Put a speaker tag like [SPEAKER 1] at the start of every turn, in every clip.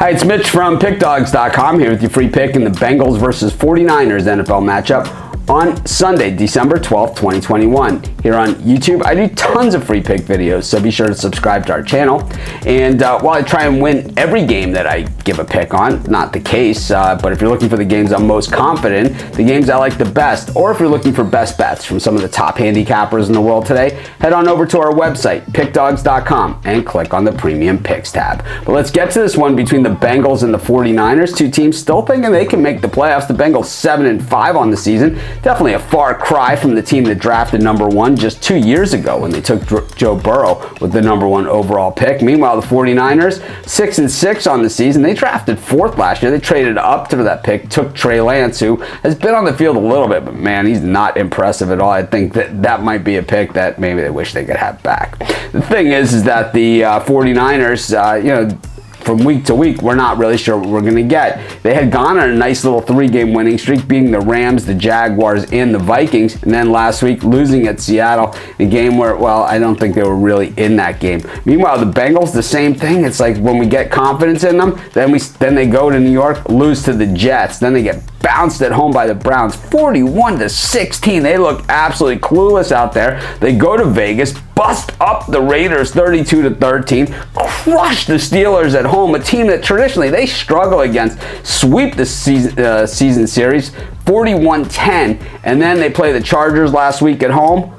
[SPEAKER 1] Hi, it's Mitch from PickDawgz.com here with your free pick in the Bengals versus 49ers NFL matchup on Sunday, December 12th, 2021. Here on YouTube, I do tons of free pick videos, so be sure to subscribe to our channel. And while I try and win every game that I give a pick on, not the case, but if you're looking for the games I'm most confident, the games I like the best, or if you're looking for best bets from some of the top handicappers in the world today, head on over to our website, PickDawgz.com, and click on the Premium Picks tab. But let's get to this one between the Bengals and the 49ers. Two teams still thinking they can make the playoffs. The Bengals 7-5 on the season. Definitely a far cry from the team that drafted #1 just 2 years ago when they took Joe Burrow with the #1 overall pick. Meanwhile, the 49ers 6-6 on the season. They drafted 4th last year. They traded up to that pick, took Trey Lance, who has been on the field a little bit, but man, he's not impressive at all. I think that might be a pick that maybe they wish they could have back. The thing is that the 49ers, from week to week, we're not really sure what we're going to get. They had gone on a nice little 3-game winning streak, beating the Rams, the Jaguars, and the Vikings, and then last week losing at Seattle, a game where, well, I don't think they were really in that game. Meanwhile, the Bengals, the same thing. It's like when we get confidence in them, then they go to New York, lose to the Jets, then they get bounced at home by the Browns, 41-16. They look absolutely clueless out there. They go to Vegas, bust up the Raiders 32-13, crush the Steelers at home, a team that traditionally they struggle against, sweep the season series 41-10, and then they play the Chargers last week at home,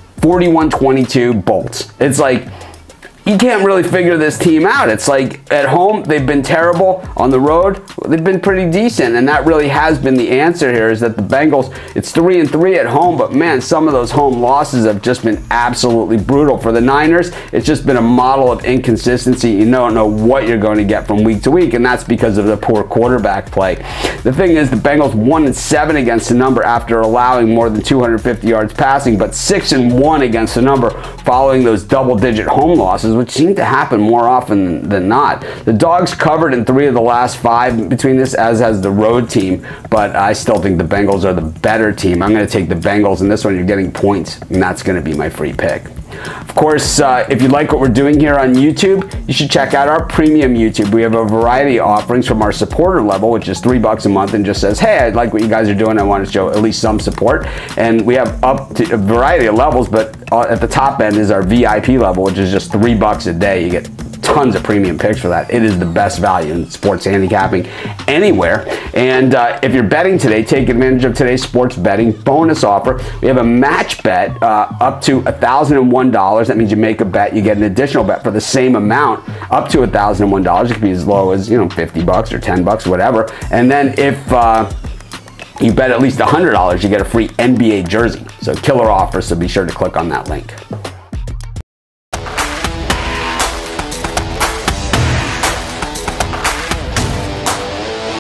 [SPEAKER 1] 41-22 bolts. It's like you can't really figure this team out. It's like at home, they've been terrible. On the road, they've been pretty decent. And that really has been the answer here, is that the Bengals, it's 3-3 at home, but man, some of those home losses have just been absolutely brutal. For the Niners, it's just been a model of inconsistency. You don't know what you're going to get from week to week, and that's because of the poor quarterback play. The thing is, the Bengals 1-7 against the number after allowing more than 250 yards passing, but 6-1 against the number following those double-digit home losses, which seem to happen more often than not. The Dogs covered in 3 of the last 5 between this, as has the road team, but I still think the Bengals are the better team. I'm going to take the Bengals in this one. You're getting points, and that's going to be my free pick. Of course, if you like what we're doing here on YouTube, you should check out our premium YouTube. We have a variety of offerings from our supporter level, which is $3 a month and just says, hey, I like what you guys are doing. I want to show at least some support. And we have up to a variety of levels, but at the top end is our VIP level, which is just $3 a day. You get tons of premium picks for that. It is the best value in sports handicapping anywhere. And if you're betting today, take advantage of today's sports betting bonus offer. We have a match bet up to $1,001. That means you make a bet, you get an additional bet for the same amount up to $1,001. It could be as low as, $50 or $10, whatever. And then if you bet at least $100, you get a free NBA jersey. So killer offer, so be sure to click on that link.